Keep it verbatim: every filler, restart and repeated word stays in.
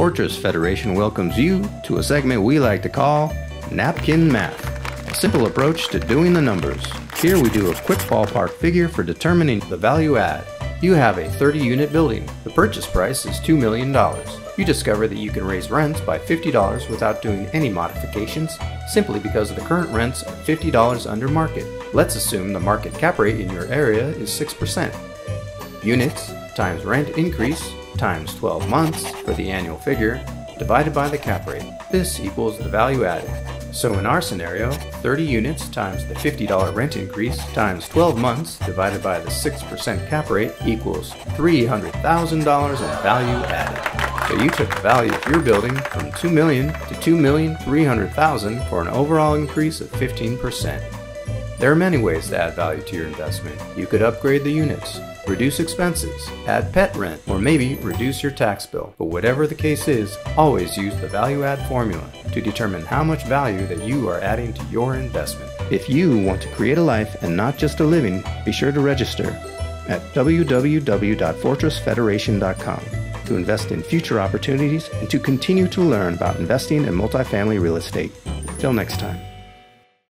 Fortress Federation welcomes you to a segment we like to call Napkin Math, a simple approach to doing the numbers. Here we do a quick ballpark figure for determining the value add. You have a thirty unit building. The purchase price is two million dollars. You discover that you can raise rents by fifty dollars without doing any modifications, simply because the current rents are fifty dollars under market. Let's assume the market cap rate in your area is six percent. Units times rent increase times twelve months for the annual figure divided by the cap rate. This equals the value added. So in our scenario, thirty units times the fifty dollar rent increase times twelve months divided by the six percent cap rate equals three hundred thousand dollars in value added. So you took the value of your building from two million dollars to two million three hundred thousand dollars for an overall increase of fifteen percent. There are many ways to add value to your investment. You could upgrade the units, reduce expenses, add pet rent, or maybe reduce your tax bill. But whatever the case is, always use the value add formula to determine how much value that you are adding to your investment. If you want to create a life and not just a living, be sure to register at w w w dot fortress federation dot com to invest in future opportunities and to continue to learn about investing in multifamily real estate. Till next time.